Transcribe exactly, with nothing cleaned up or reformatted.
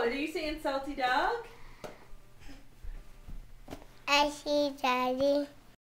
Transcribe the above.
What are you saying, Salty Dog? I see Daddy.